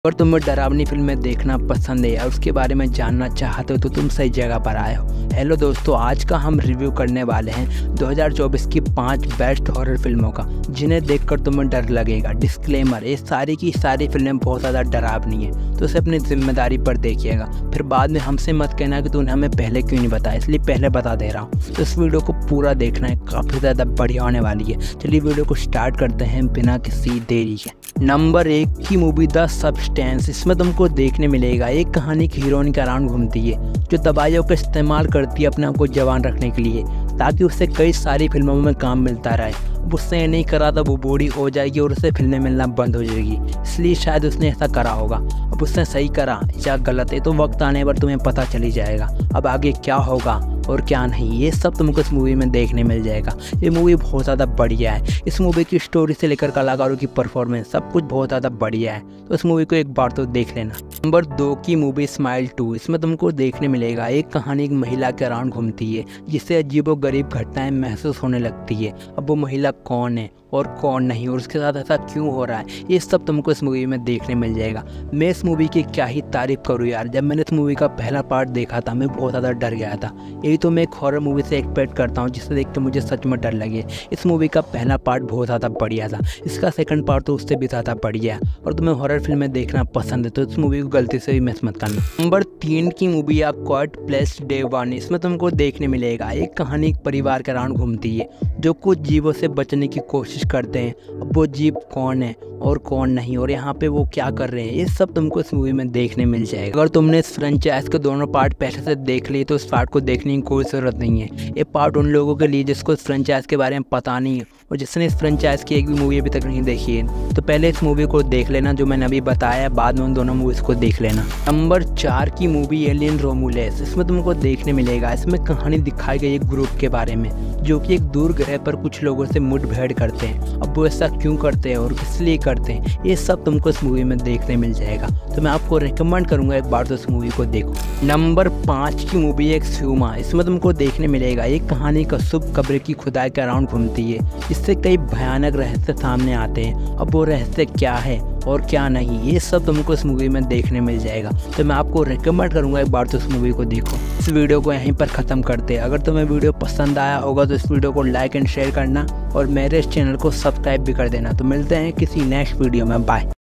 अगर तुम्हें डरावनी फिल्में देखना पसंद है या उसके बारे में जानना चाहते हो तो तुम सही जगह पर आए हो। हेलो दोस्तों, आज का हम रिव्यू करने वाले हैं 2024 की 5 बेस्ट हॉरर फिल्मों का जिन्हें देखकर तुम्हें डर लगेगा। डिस्क्लेमर, ये सारी की सारी फिल्में बहुत ज़्यादा डरावनी है तो उसे अपनी जिम्मेदारी पर देखिएगा। फिर बाद में हमसे मत कहना कि तूने हमें पहले क्यों नहीं बताया, इसलिए पहले बता दे रहा हूँ। तो इस वीडियो को पूरा देखना है, काफ़ी ज़्यादा बढ़िया होने वाली है। चलिए वीडियो को स्टार्ट करते हैं बिना किसी देरी के। नंबर 1 की मूवी द सब्सटेंस। इसमें तुमको देखने मिलेगा एक कहानी की हीरोइन के अराउंड घूमती है जो दवाइयों का इस्तेमाल करती है अपने आप को जवान रखने के लिए, ताकि उसे कई सारी फिल्मों में काम मिलता रहे। अब उससे ये नहीं करा तो वो बूढ़ी हो जाएगी और उसे फिल्में मिलना बंद हो जाएगी, इसलिए शायद उसने ऐसा करा होगा। अब उसने सही करा या गलत है तो वक्त आने पर तुम्हें पता चली जाएगा। अब आगे क्या होगा और क्या नहीं, ये सब तुमको इस मूवी में देखने मिल जाएगा। ये मूवी बहुत ज़्यादा बढ़िया है। इस मूवी की स्टोरी से लेकर कलाकारों की परफॉर्मेंस सब कुछ बहुत ज़्यादा बढ़िया है, तो इस मूवी को एक बार तो देख लेना। नंबर 2 की मूवी स्माइल 2। इसमें तुमको देखने मिलेगा एक कहानी एक महिला के अराउंड घूमती है जिससे अजीबोगरीब घटनाएं महसूस होने लगती है। अब वो महिला कौन है और कौन नहीं और उसके साथ ऐसा क्यों हो रहा है, ये सब तुमको इस मूवी में देखने मिल जाएगा। मैं इस मूवी की क्या ही तारीफ़ करूँ यार। जब मैंने इस मूवी का पहला पार्ट देखा था मैं बहुत ज़्यादा डर गया था। यही तो मैं एक हॉरर मूवी से एक्सपेक्ट करता हूँ जिसे देख के मुझे सच में डर लगे। इस मूवी का पहला पार्ट बहुत ज़्यादा बढ़िया था, इसका सेकंड पार्ट तो उससे भी ज़्यादा बढ़िया है। और तुम्हें हॉरर फिल्में देखना पसंद है तो इस मूवी को गलती से भी मिस मत करना। नंबर 3 की movie a quiet place day 1। इसमें तुमको देखने मिलेगा एक कहानी एक परिवार के अराउंड घूमती है जो कुछ जीवों से बचने की कोशिश करते हैं। अब वो जीव कौन है और कौन नहीं और यहाँ पे वो क्या कर रहे हैं, ये सब तुमको इस मूवी में देखने मिल जाएगा। अगर तुमने इस फ्रेंचाइज के दोनों पार्ट पहले से देख लिए तो इस पार्ट को देखने की कोई ज़रूरत नहीं है। ये पार्ट उन लोगों के लिए जिसको इस फ्रेंचाइज के बारे में पता नहीं है और जिसने इस फ्रेंचाइज की एक भी मूवी अभी तक नहीं देखी है तो पहले इस मूवी को देख लेना जो मैंने अभी बताया, बाद में उन दोनों मूवीज़ को देख लेना। नंबर 4 की मूवी एलियन रोमुलस। इसमें तुमको देखने मिलेगा, इसमें कहानी दिखाई गई एक ग्रुप के बारे में जो कि एक दूर ग्रह पर कुछ लोगों से मुठभेड़ करते हैं। अब वो ऐसा क्यों करते हैं और किस लिए करते हैं, ये सब तुमको इस मूवी में देखने मिल जाएगा। तो मैं आपको रिकमेंड करूंगा एक बार तो इस मूवी को देखो। नंबर 5 की मूवी है एक्सह्यूमा। इसमें तुमको देखने मिलेगा एक कहानी का शुभ कब्र की खुदाई के अराउंड घूमती है जिससे कई भयानक रहस्य सामने आते हैं। अब वो रहस्य क्या है और क्या नहीं, ये सब तुमको इस मूवी में देखने मिल जाएगा। तो मैं आपको रिकमेंड करूंगा एक बार तो इस मूवी को देखो। इस वीडियो को यहीं पर ख़त्म करते हैं। अगर तुम्हें वीडियो पसंद आया होगा तो इस वीडियो को लाइक एंड शेयर करना और मेरे इस चैनल को सब्सक्राइब भी कर देना। तो मिलते हैं किसी नेक्स्ट वीडियो में, बाय।